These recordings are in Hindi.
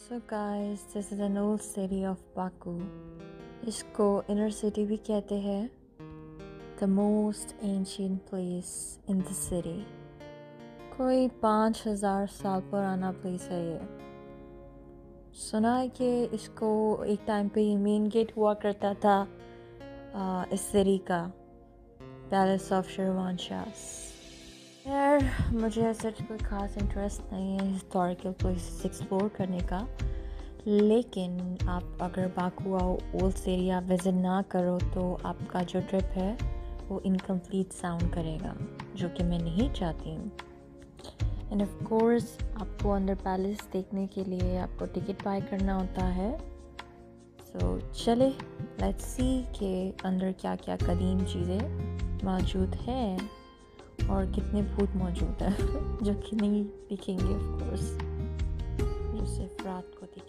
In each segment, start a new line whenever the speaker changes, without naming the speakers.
So guys, this is an old city of Baku. इसको inner city भी कहते हैं. The most ancient place in the city. कोई 5000 साल पुराना place है ये. सुना है कि इसको एक टाइम पे ये मेन गेट हुआ करता था इस सिटी का, पैलेस ऑफ शेरवानशाह. यार मुझे ऐसे कोई ख़ास इंटरेस्ट नहीं है हिस्टोरिकल प्लेसेस एक्सप्लोर करने का, लेकिन आप अगर बाकू आओ, ओल्ड सिटी आप विज़िट ना करो तो आपका जो ट्रिप है वो इनकम्प्लीट साउंड करेगा, जो कि मैं नहीं चाहती हूँ. एंड ऑफ कोर्स आपको अंदर पैलेस देखने के लिए आपको टिकट बाय करना होता है. सो चले लेट्स सी कि अंदर क्या क्या कदीम चीज़ें मौजूद हैं और कितने भूत मौजूद हैं जो कि नहीं दिखेंगे ऑफ कोर्स, जो सिर्फ रात को दिखेंगे.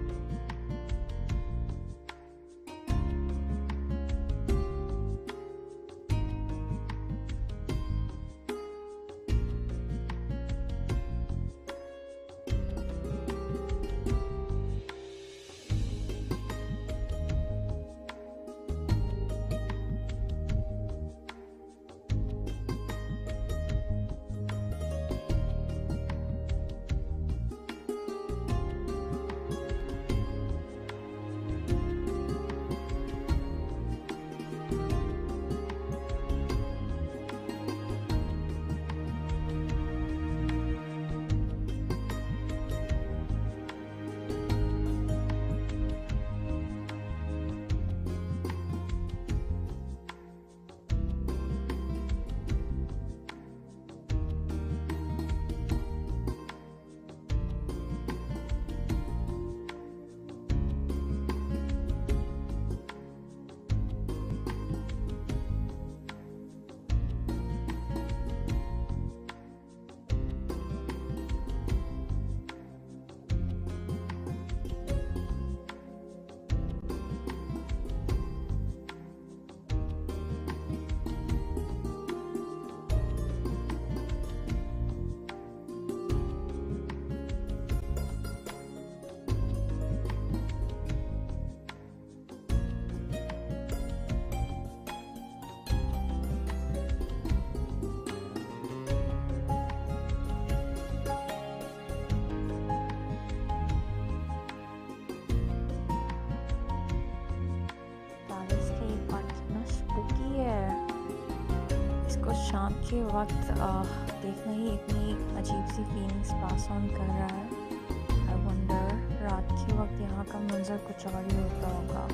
शाम के वक्त देखना ही इतनी अजीब सी फीलिंग्स पास ऑन कर रहा है. आई वंडर रात के वक्त यहाँ का मंजर कुछ और ही होता होगा.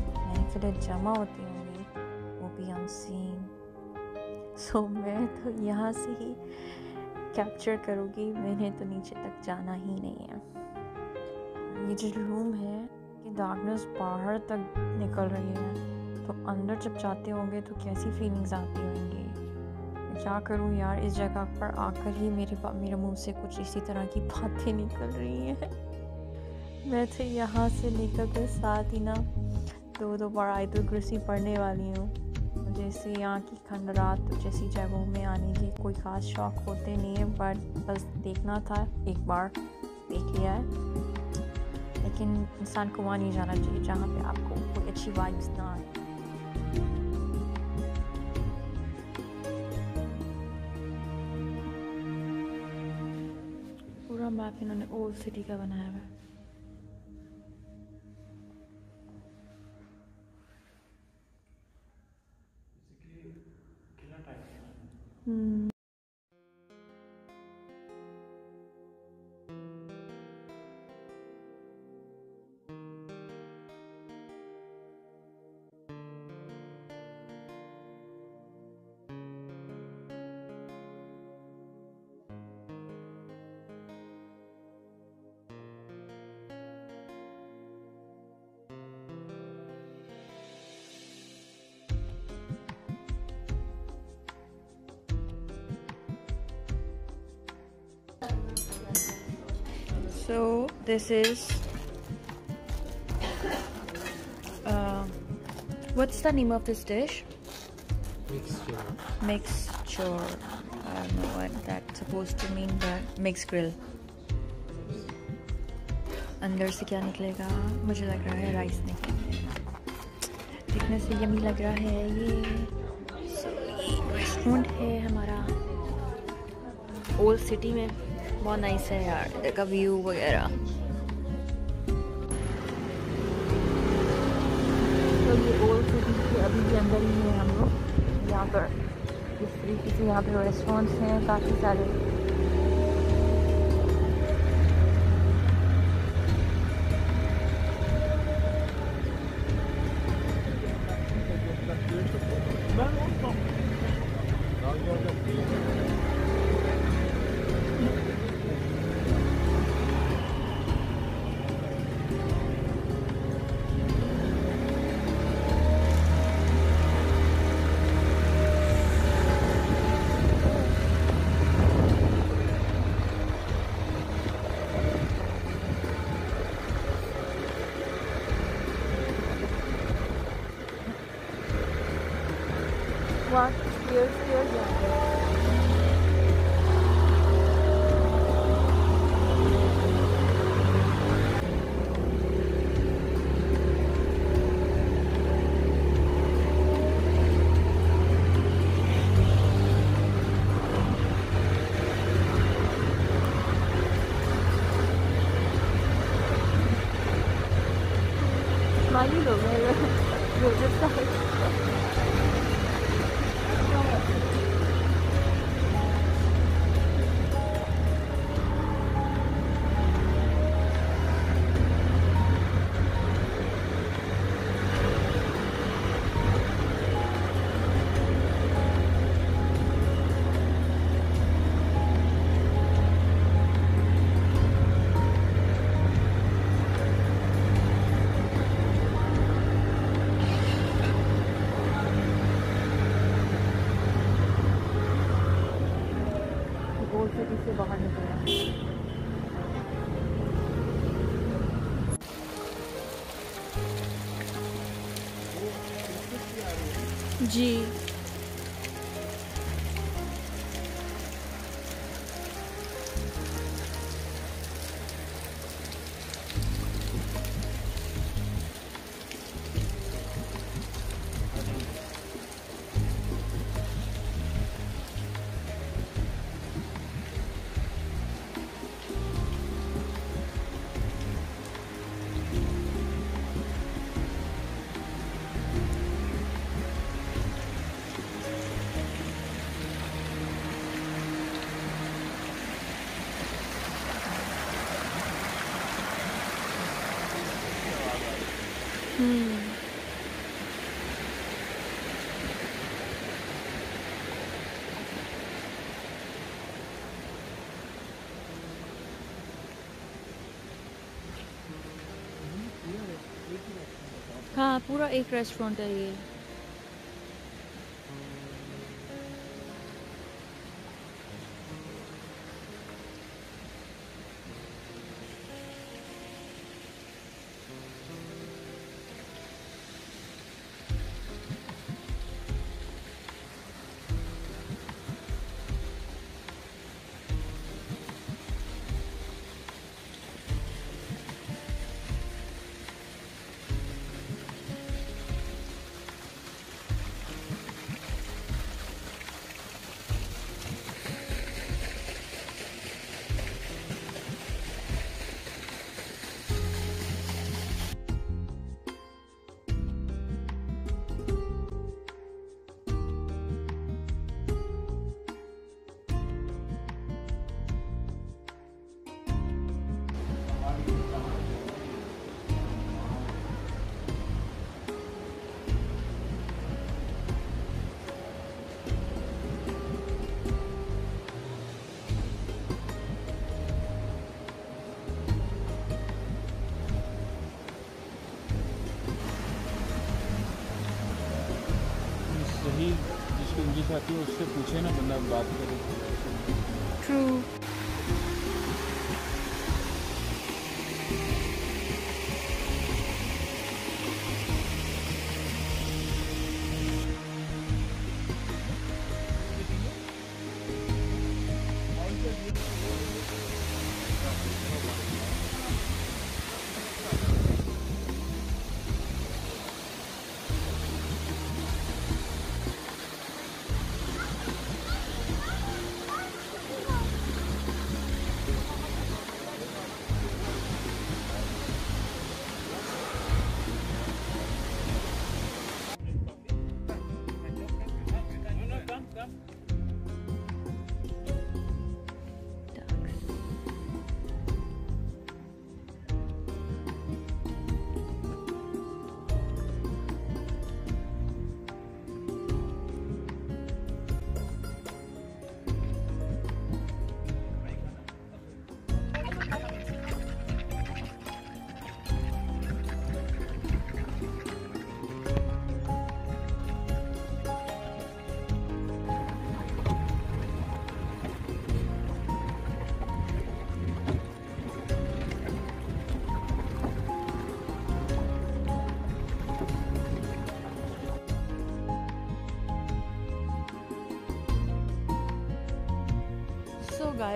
मैंने जमा होती होंगी, वो भी अनसीन. सो मैं तो यहाँ से ही कैप्चर करूँगी, मैंने तो नीचे तक जाना ही नहीं है. ये जो रूम है कि डार्कनेस बाहर तक निकल रही है, तो अंदर जब जाते होंगे तो कैसी फीलिंग्स आती होंगी. क्या करूँ यार, इस जगह पर आकर ही मेरे मुंह से कुछ इसी तरह की बातें निकल रही हैं. मैं तो यहाँ से निकलते साथ ही ना दो बार आयतुल कुर्सी पढ़ने वाली हूँ. मुझे इससे यहाँ की खंडरात जैसी जगहों में आने की कोई ख़ास शौक़ होते नहीं है, बट बस देखना था, एक बार देख लिया है. लेकिन इंसान को वहाँ नहीं जाना चाहिए जहाँ पे आपको कोई अच्छी वाइब्स ना आए. पूरा मैप इन्होंने ओल्ड सिटी का बनाया हुआ है. So this is what's the name of this dish?
Mixture.
Mixture. I don't know what that's supposed to mean, but mixed grill. अंदर से क्या निकलेगा, मुझे लग रहा है राइस नहीं। दिखने से यमी लग रहा है ये। ये रेस्टोरेंट है हमारा ओल्ड सिटी में, बहुत नाइस है यार, इधर का व्यू वगैरह। तो ये ओल्ड सिटी के अभी भी अंदर ही है हम लोग। यहाँ पर इस तरीके से यहाँ पर रेस्टोरेंट्स हैं काफ़ी सारे। What? Stairs Smiley लोग हैं रोड साइड। सिटी से बाहर निकलना। जी हाँ, पूरा एक रेस्टोरेंट है ये।
सही जिसको इंग्लिश आती है उससे पूछे ना, बंदा बात करे।
ट्रू।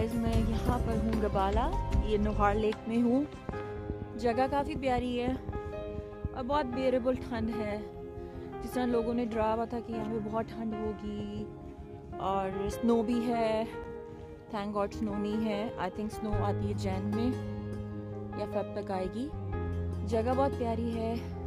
गाइस मैं यहाँ पर हूँ गबाला, ये नुहार लेक में हूँ। जगह काफ़ी प्यारी है और बहुत बेरेबल ठंड है। जिस तरह लोगों ने डरा हुआ था कि यहाँ पे बहुत ठंड होगी और स्नो भी है, थैंक गॉड स्नो नहीं है। आई थिंक स्नो आती है जैन में या फेब तक आएगी। जगह बहुत प्यारी है।